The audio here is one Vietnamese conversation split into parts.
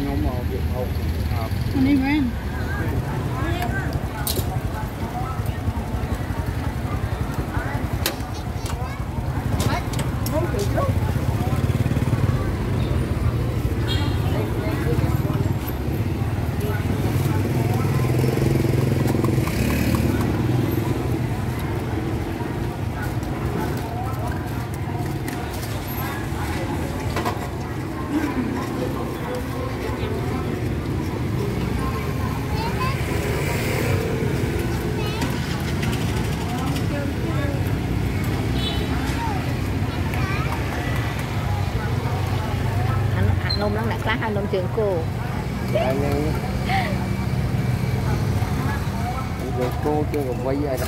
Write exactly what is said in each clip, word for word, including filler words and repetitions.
nhóm màu Việt Hậu. Anh đi với nôm lắm lại class hai nôm trường cô. Rồi cô chưa còn quay ai đâu.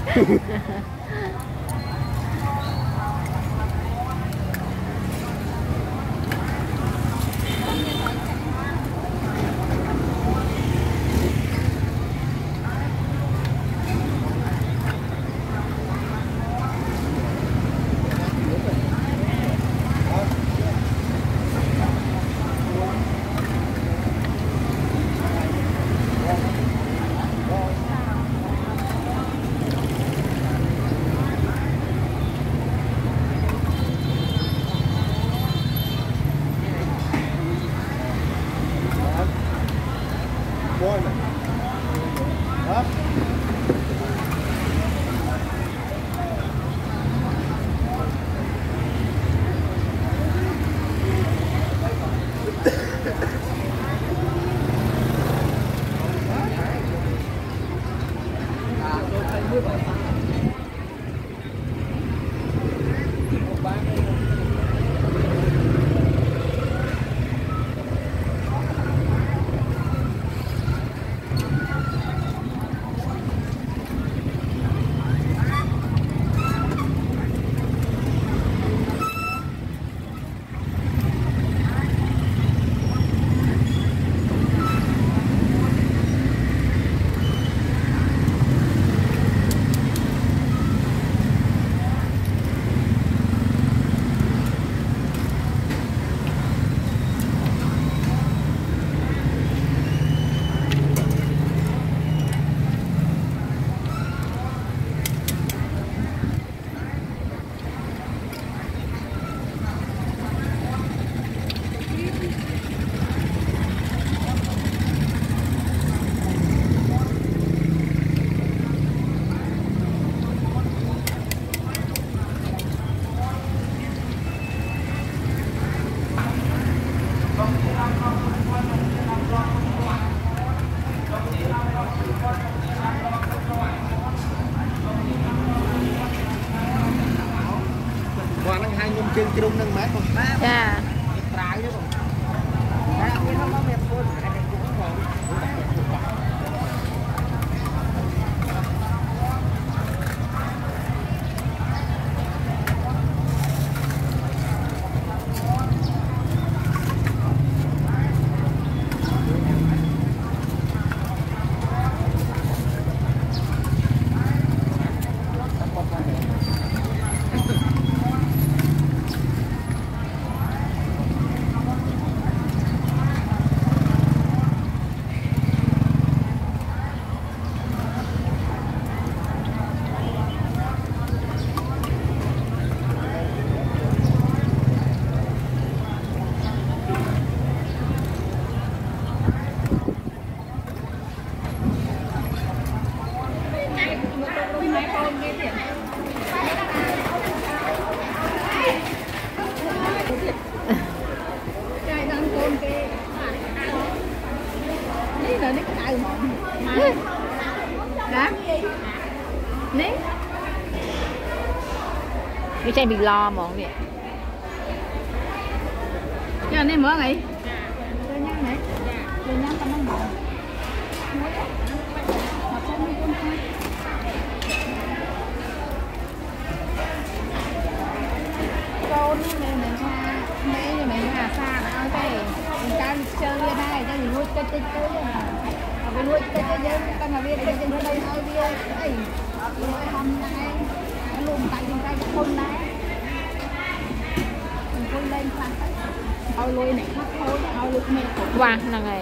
Chương trình nâng mát không? Dạ. Trái nữa không? Đấy, không biết nó có mềm hơn, cái này cũng không. Cái chai bị lo món vậy. Cho nên mở ngày. Chơi nhang này. Chơi nhang tao nó mỏng. Con này mình xa, mấy như mình là xa là ao đây. Mình ta chơi lên đây, cho mình nuôi cây cây cây rồi. Mà phải nuôi cây cây cây, ta mà biết cây cây ở đây thôi đi. Đây. Nuôi hầm này. Nó luôn tay trên tay phun đấy. Mình phun lên pha. ao lôi này khắp thôi ao lôi này qua là ngày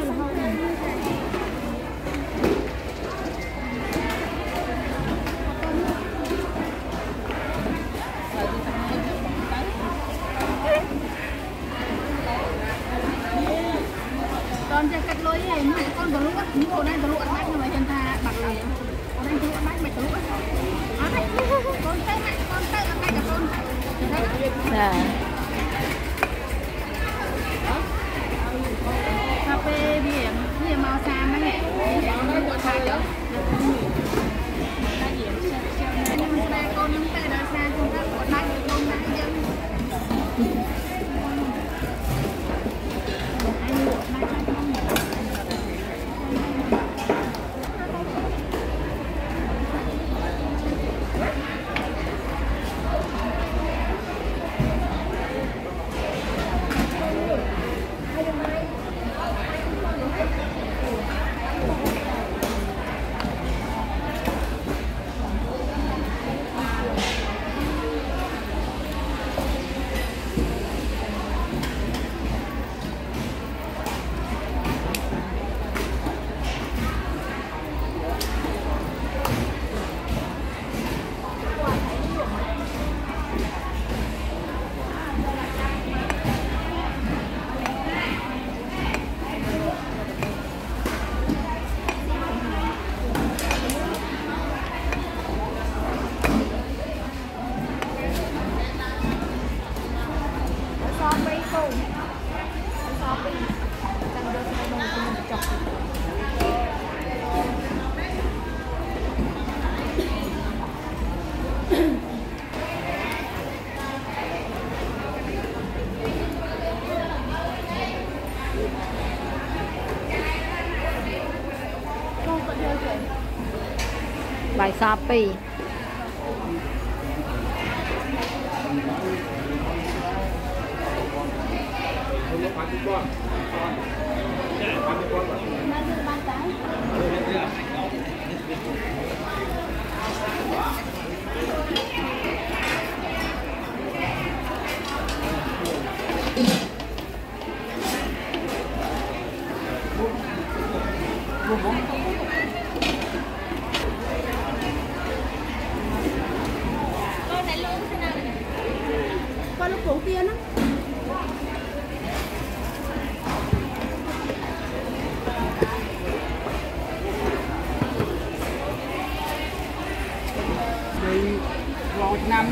con cho cắt lôi này con có lúc á những cô đang có lúc ăn bánh mà chân tha bạc này con đang có lúc ăn bánh mày có lúc á con tay mẹ con tay ăn tay cả con dạ cà phê biển gì màu xám đấy nè con có thay đó con nắm tay đó xa chúng ta có thay con thay dân bài Shopee con lúc cổ kia nó đi vào năm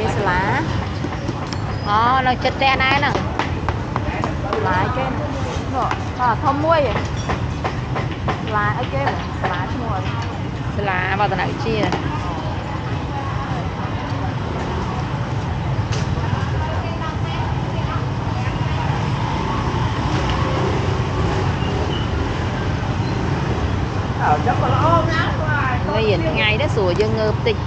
Đi lá. Đó, nó chất đen này nè. Lá trên. À, thơm muối vậy. Lá ở trên, lá muối. Lá vào tận này chi này. Người hiện ngày đó sủa dương ngợp tịch.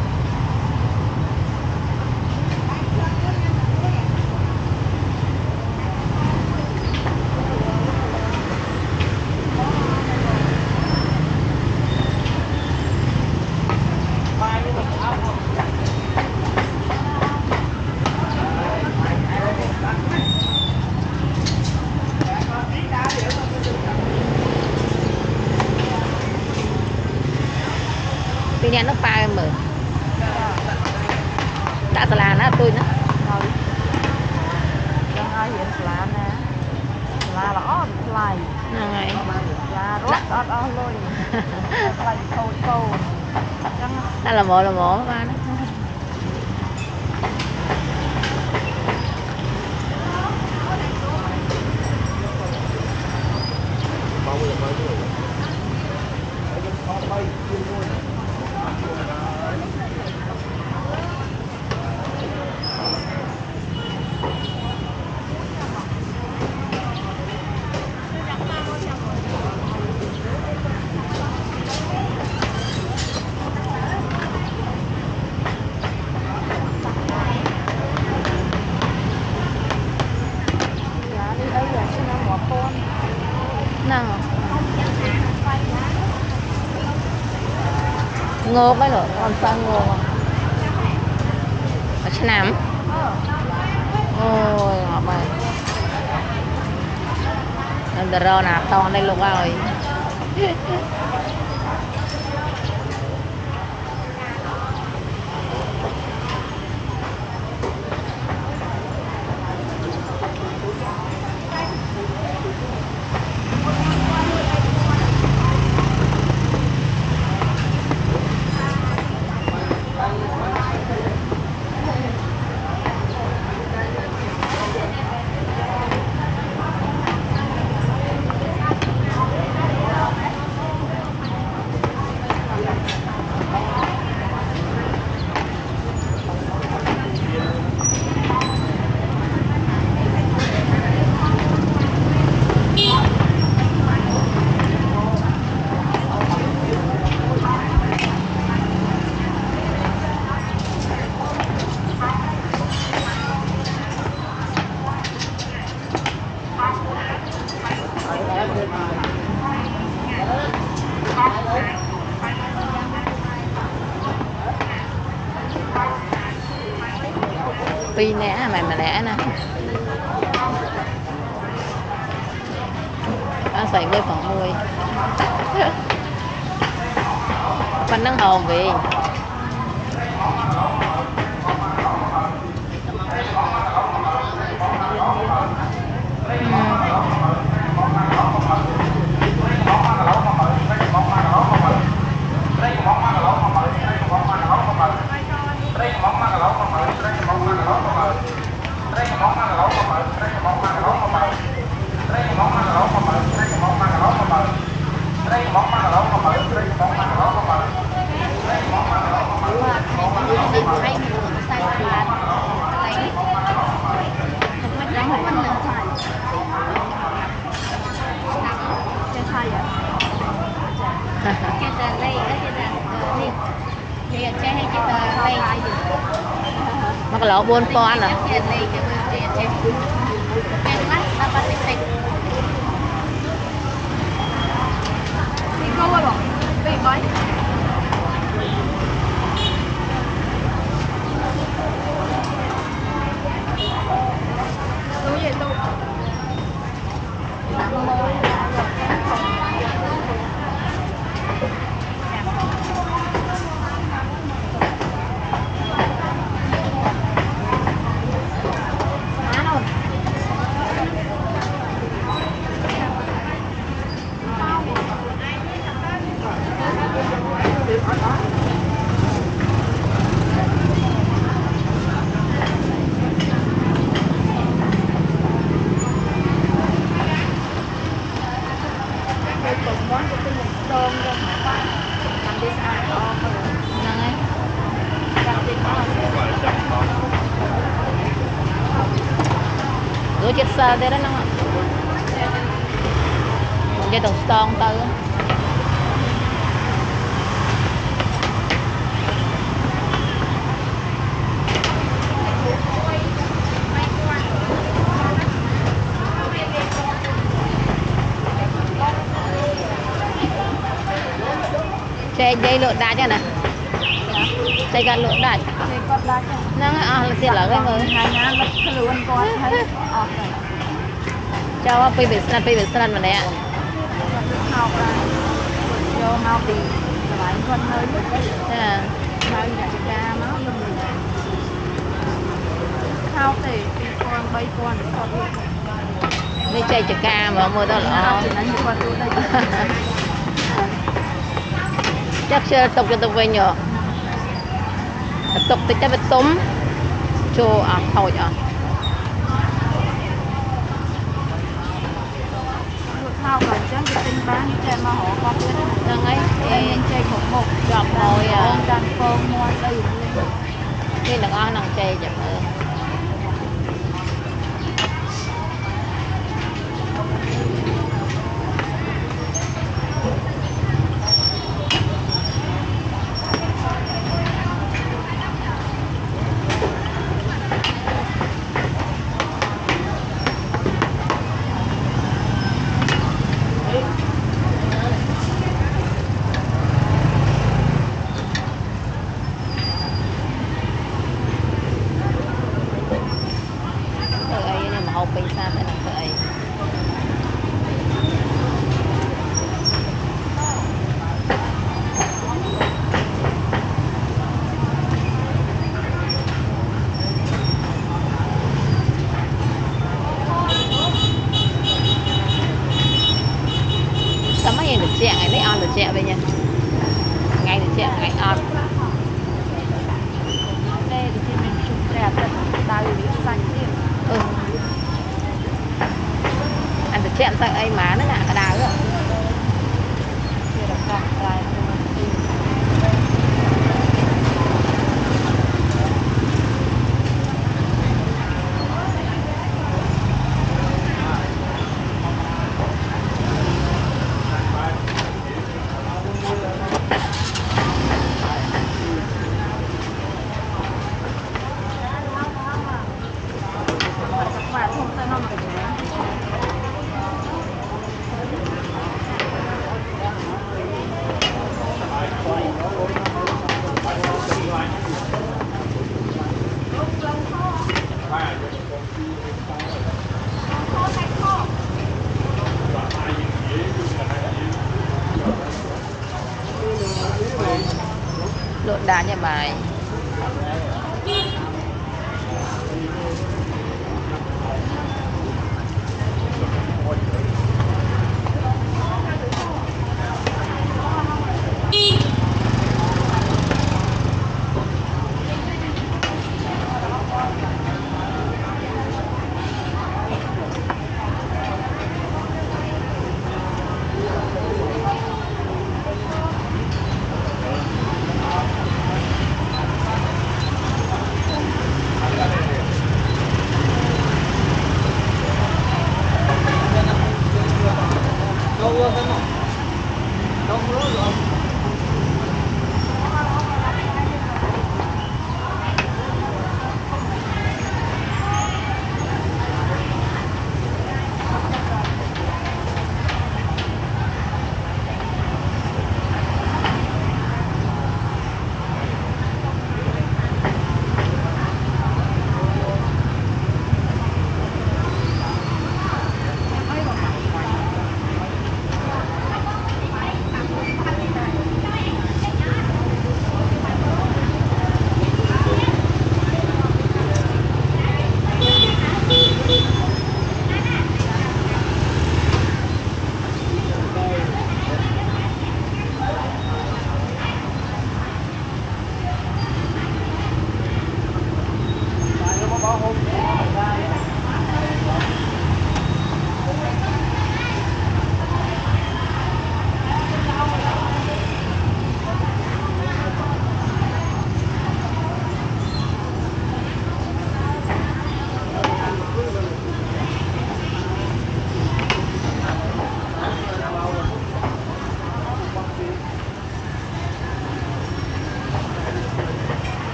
Vì nè nó pha mở đã là nó tôi nữa Đang ai hiện lá nè. Lá là ót lại. này Lá rót ót ót lôi. Lại khâu khâu. đó là mỏ là mỏ ba đó. Nào ngô cái nữa còn sao ngô ở trên nằm ôi ngọt này đờ rơ nạp to đây luôn rồi. Pi nè mày mà lẻ nè nó xài với phần môi phần nâng hồn vì mà cái lỗ buôn con à Rửa chết sơ thế đó nó cái từng son tới xe dây lượn đá chứ nè xe gan lượn đá nó à tiền là cái người cho pi bị săn pi bị săn mà nè vô mau thì lại con hơi thế là hơi đại ca nó luôn thao thì con bay con đi chơi chợ ca mà mua đó là chắc chưa tục cho tục về nhở tục thì chắc phải túm cho à thôi à thao còn chắc cái tinh bán chơi mà họ con biết nâng ấy em chơi một một chọn ngồi à đang con mua đây khi đừng ăn nâng chơi chậm hơn hộp bình xa phải làm vậy sao mấy ngày được chẹn ngày đấy on được chẹn vậy nha ngày được chẹn ngày on đây thì mình chụp đẹp đào lý xanh đi ừ ăn được chẹn tặng ấy má nữa nè cả đào nữa kia là cặp dài lộn đá nhà bài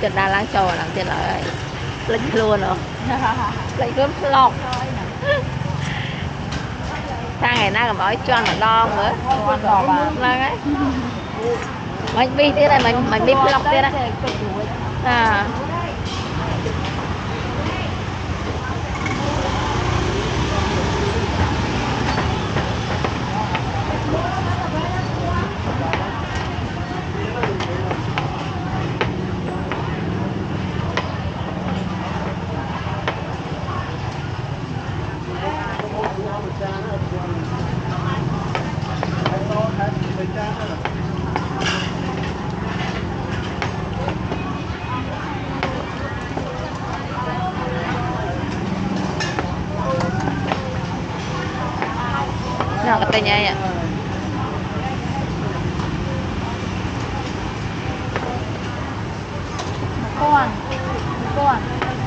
chật đa láng trò làm tiền lại lịch luôn rồi lịch gớm lọc sang ngày nay còn nói cho là đo nữa là cái mình đi thế này mình mình đi lọc thế này à nào katanya ya con con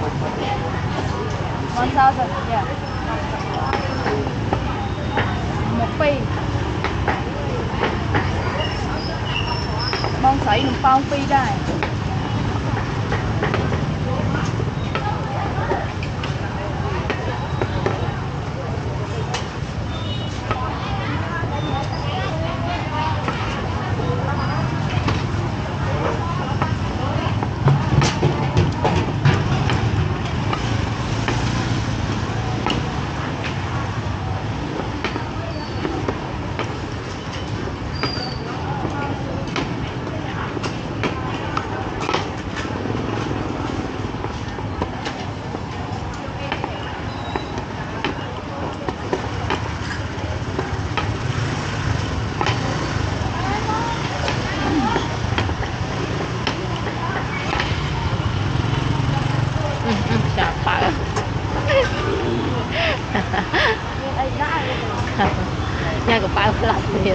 con sao rồi nhỉ một pi bông sấy một bao pi đây nhà của bao lạnh thiệt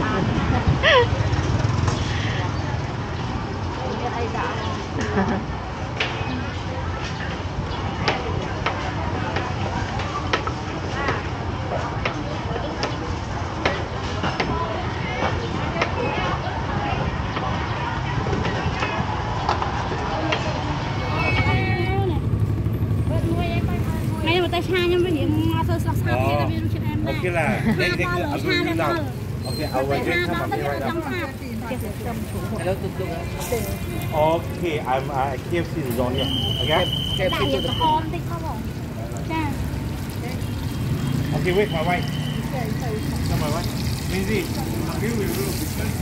Okay lah. Next next I will do now. Okay, I will drink some of it right now. Hello, tutup. Okay, I'm uh, K F C zone here. Okay. Okay, wait, my wife. Come my wife. Lindsay, you will do.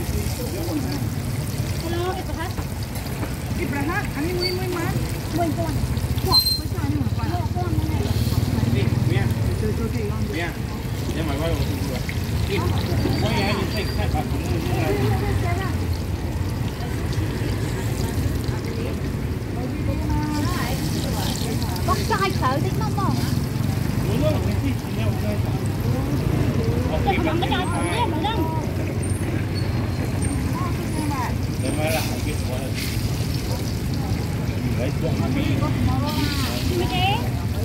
Hello, Ibrahim. Ibrahim, ani muy muy mal. Muy bon. Wah, muy sao nhưng mà phải. Đi, Mia. Mia. Nhưng mà quay một chút rồi. Đi. Quay ai đi take that back. Bóc chai sợ tí không không? Muốn luôn, mình đi nhau chơi. Cái thằng cái chai thằng đấy mà đang. Để mà lại cái của này. Đấy, chuyện mà mình. Đi cái.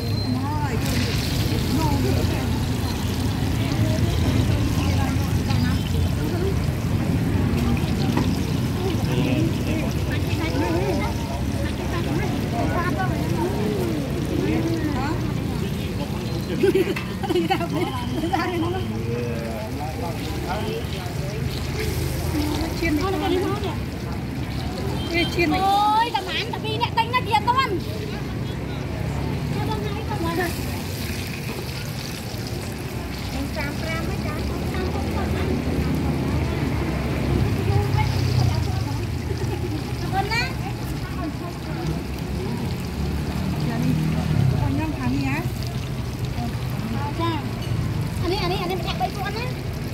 Ôi, tầm án, tầm đi nè, tính là chuyện con. Anh ấy, anh ấy, anh ấy chạy bay con á.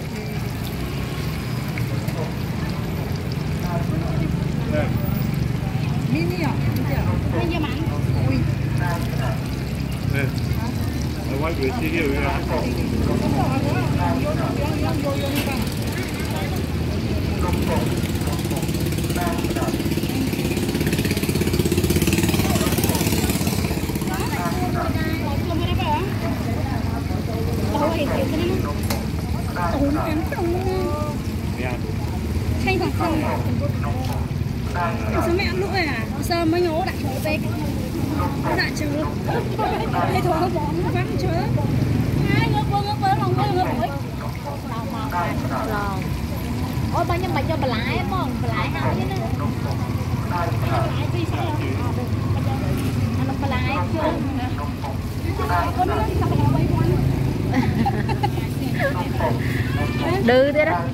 Mini à? Mini giờ mặn. Ui. Nè. Ở ngoài cửa chi hiệu ra. Thay bằng không. Sao mẹ ăn lỗi à? Sao mới ngủ đặt thử về đặt chưa hay thôi không bỏ nó vắng chưa ai ngớp ngớp ngớp ngớp lòng ngớp ngớp lòng lòng lòng ôi bao nhiêu mà cho bà lại em không bà lại nào chứ nữa lại đi sao anh bà lại chưa con nó sao bà quay quanh đưa thế đó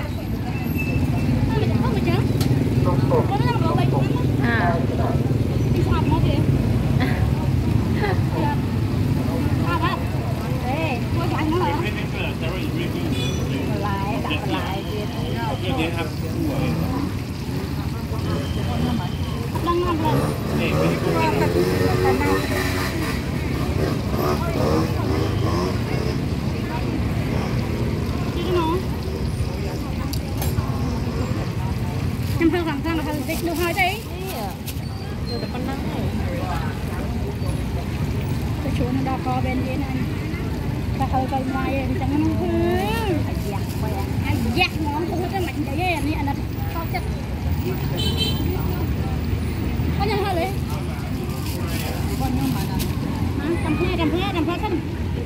à lại đặt lại đang nằm rồi em thơ làm sao mà thằng dịch được hơi đấy được được con nắng này cái chỗ nó đo co bên dưới này ta hơi coi ngoài em chẳng nó phải giặt phải ai giặt ngon không có cái mạnh đấy này anh ăn to chất có nhân hơi đấy con nhân mà là cầm phê cầm phê cầm phê thân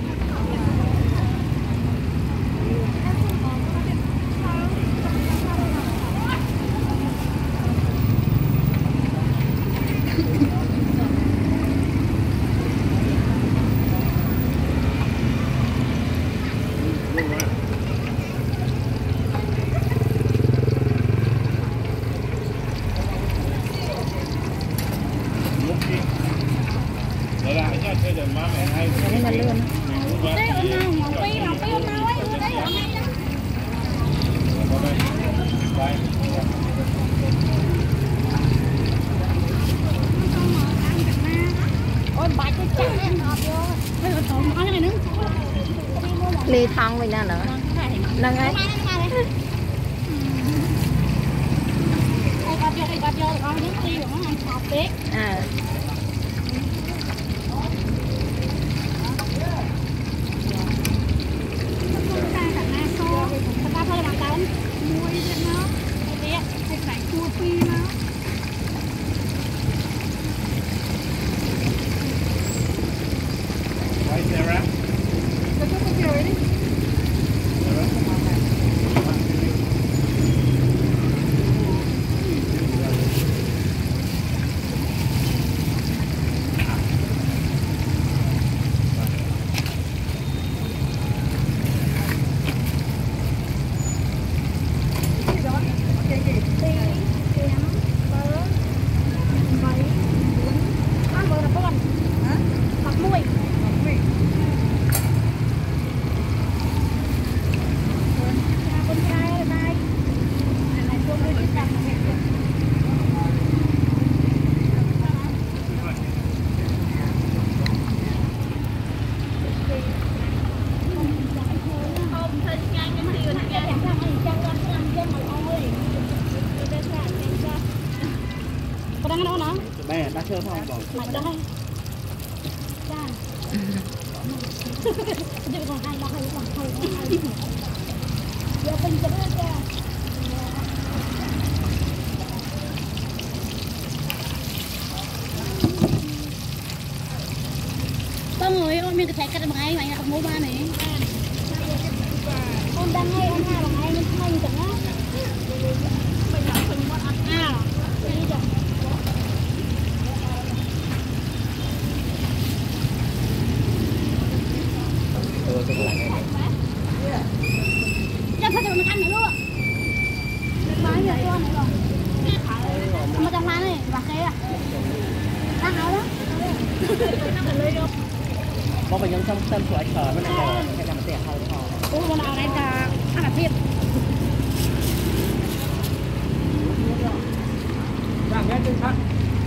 ly thong mình nè nữa nâng ấy à Đây, đã chơi không? Mạnh đây. Cha. Giờ còn hai ba hai còn hai. Giờ bình tĩnh lên cha. Con người ơi, mình có thể cắt bằng ai mà không mua ba này. Con đang ngay ăn hai bằng ai nên không chẳng á. Bây giờ mình muốn ăn à. Đi rồi. Chắc phải được ăn nữa luôn. Bán nhiều con này rồi. Mà trong lá này và kia. Đang áo đó. Có bệnh nhân trong tâm của anh thở nó này cái làm tẻ hơi thở. Ủa con nào đây ta ăn là thiệt. Đang nghe trên thân.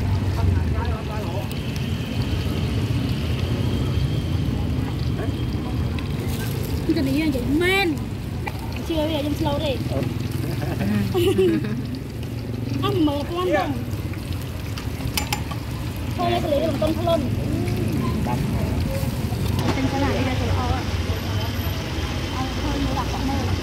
Cái này vậy men. Chưa bây giờ em slow đi. Ăn mở con không? Thôi lấy cái lấy làm con thon. Anh có lại đây rồi ọ. Anh thôi mua đặt con này.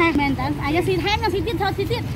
nè mình tận ai cho xin thêm cho xin tiếp thôi xin tiếp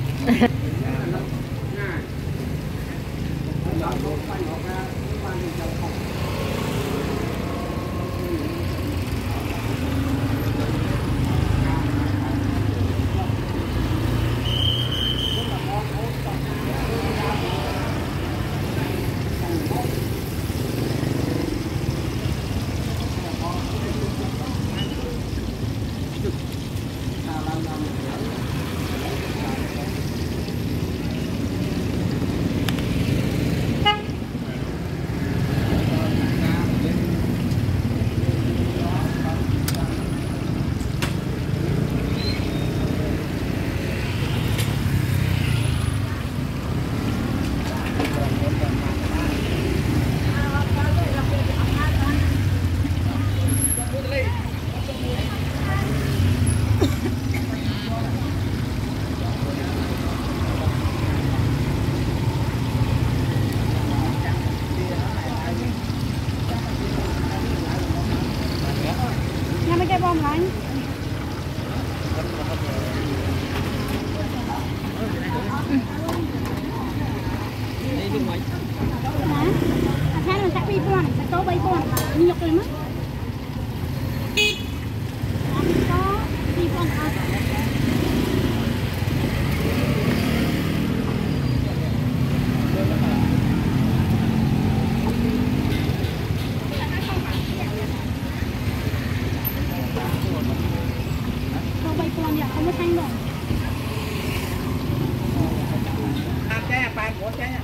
bom lại nó sẽ bị bom sẽ có bay bom nhục rồi mất có bị bom không có thanh rồi. Ăn trái à, ba của trái à.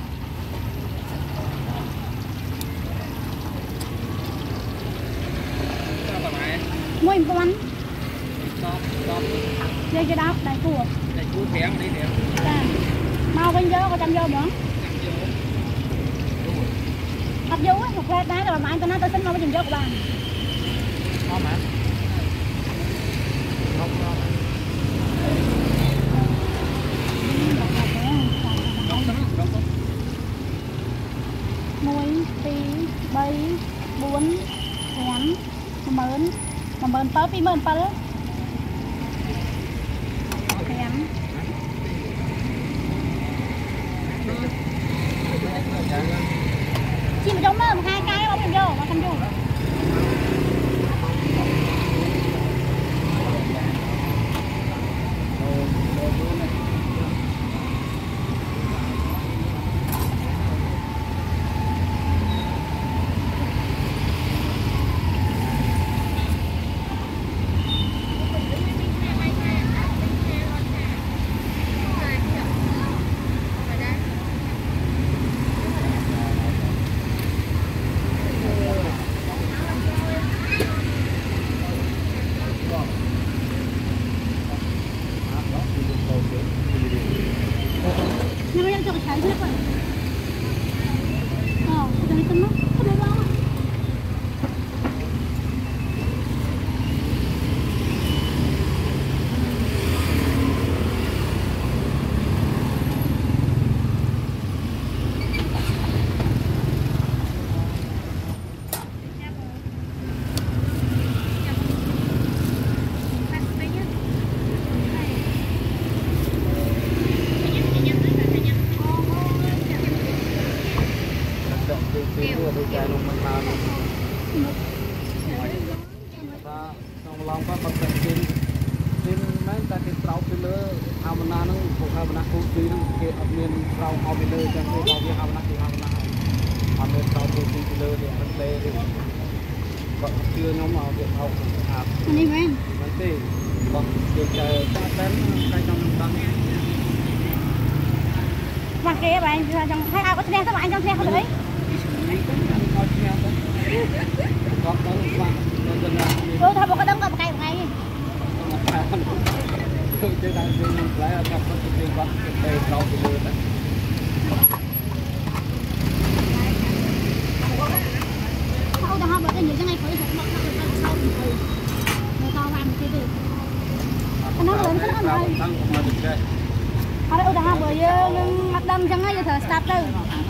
Mua một con. Stop, stop. Đây cái đó, đại cua. Đại cua thèm đi nè. Mau bên vô, có chăm vô nữa. Hấp vô á, một plate đá rồi mà anh tôi nói tôi xin mau cái chừng vô của bạn. Ngon hả? Không ngon. Muối, tí, bay, bún, hém, mớn, mà mớn pớ, pi mớn pớ. Hém. Chị mà trong mơ một hai cái bóng mình vô, mà không vô. Nhưng mà em cho cái trái hết rồi. Ờ, cái này tâm nó, không có bao. Long có một cái tin tin mấy ta cái trâu cái lứa hao mình nó cũng hao mình cũng tùy nó cái ở miền trâu hao mình lứa chẳng cái bao nhiêu hao mình hao mình hao mình trâu tùy cái lứa để mình tê đi còn chưa nhóm nào việc hao à anh đi bên mình tê còn việc chờ ta đến cái trong tăng và kia bạn trong hai ao có xe các bạn trong xe không đấy có có vàng ừ thôi một cái đống một cây một ngày tôi chơi đang chơi mình lấy ở trong cái tiền bạc để trâu cái lứa đấy sau đó họ cái gì cái này phải thật nó sau thì người ta làm cái gì nó lớn cái nó này họ đã udah bởi mặt đâm chẳng ngay giờ thở start từ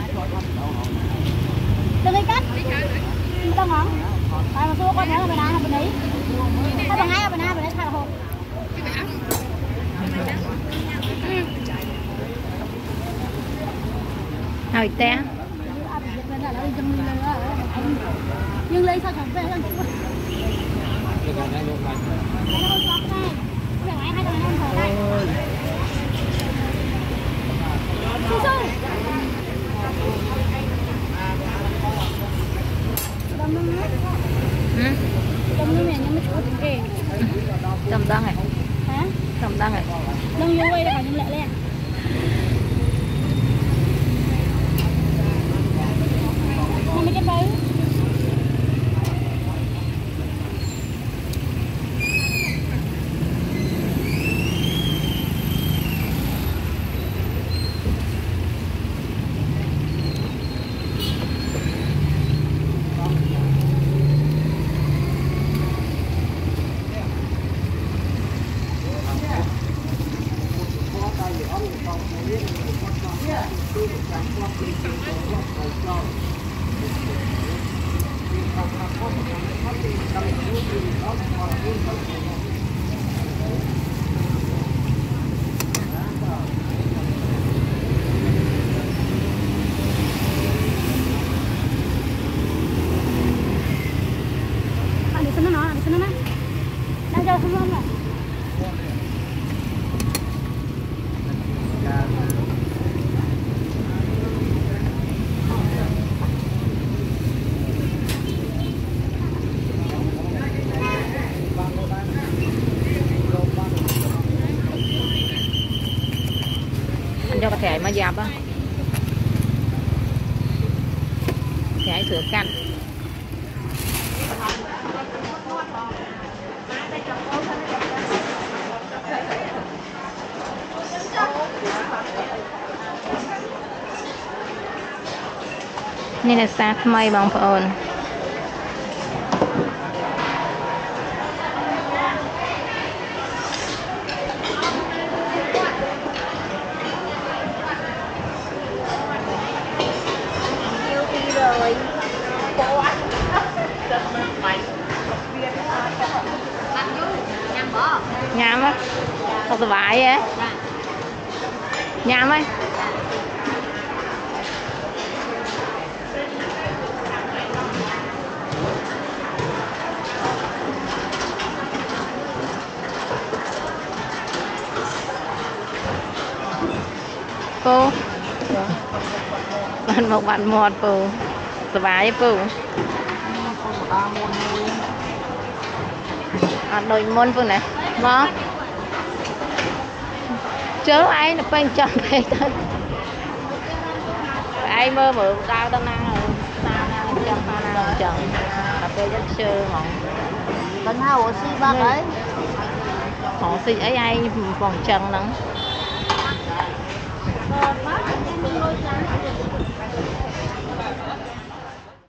từ cái cắt tao ngon tại mà xua con thấy là bên này là bên đấy thay bằng hai bên hai bên đấy thay là hộp ai té nhưng lấy sao chẳng về hơn chứ cái này này luôn này cái này hai thằng em thở lại chú chú đâm nước đâm nước này nhưng mà chú có kề Trầm đăng này hả Trầm đăng này đâm vô quay là phải những lẹ lẹ nhưng mà cái bấy cho cái thẻ mà dạp á thẻ sửa canhนี่là xa mây bằng phồn nhám á thật là vải á nhám ấy cô bạn một bạn một cô thật vải cô à, đôi môn phương này đó chớ ai nó bên trong đây thôi ai mơ mượn tao tao năng rồi tao trong tao năng chồng là cây rất sơ mỏng cần hao oxy bác ấy họ xì ấy ai vòng chân nắng